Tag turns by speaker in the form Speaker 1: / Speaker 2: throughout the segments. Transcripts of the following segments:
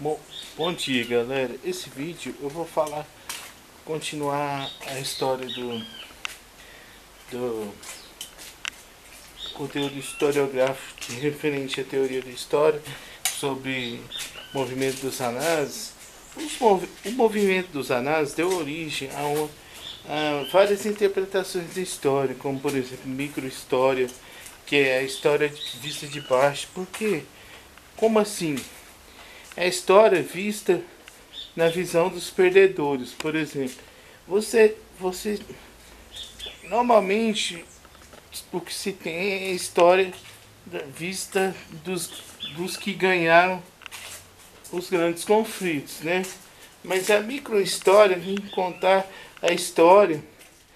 Speaker 1: Bom, bom dia, galera. Esse vídeo eu vou continuar a história do conteúdo historiográfico referente à teoria da história sobre o movimento dos análises. O movimento dos análises deu origem a várias interpretações da história, como por exemplo microhistória, que é a história vista de baixo. Por quê? Como assim? É a história vista na visão dos perdedores. Por exemplo, você normalmente o que se tem é a história vista dos que ganharam os grandes conflitos, né? Mas a microhistória vem contar a história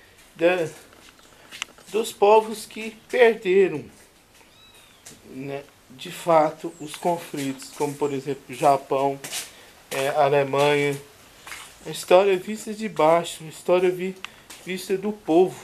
Speaker 1: dos povos que perderam, né, de fato os conflitos, como por exemplo Japão, Alemanha. A história vista de baixo, a história vista do povo.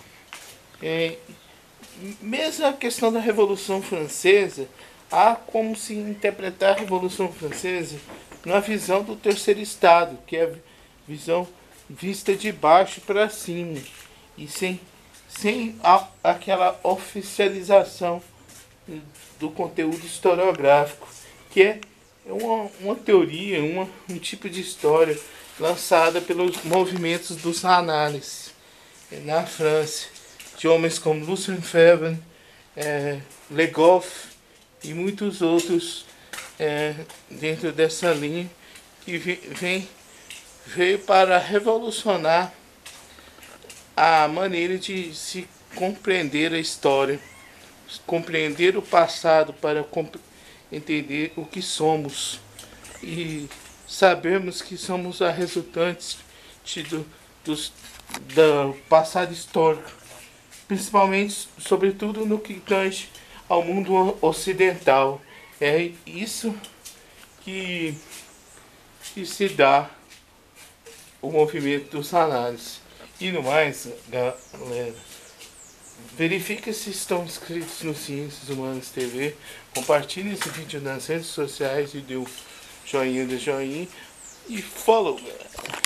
Speaker 1: Mesmo a questão da Revolução Francesa, há como se interpretar a Revolução Francesa na visão do terceiro estado, que é a visão vista de baixo para cima, e sem aquela oficialização do conteúdo historiográfico, que é uma teoria, um tipo de história lançada pelos movimentos dos análises na França, de homens como Lucien Febvre, Le Goff e muitos outros dentro dessa linha, que veio para revolucionar a maneira de se compreender a história, compreender o passado para entender o que somos e sabermos que somos a resultante do passado histórico, principalmente, sobretudo no que tange ao mundo ocidental. É isso que se dá o movimento dos análises. E no mais, galera, verifique se estão inscritos no Ciências Humanas TV, compartilhe esse vídeo nas redes sociais e dê um joinha e follow, galera.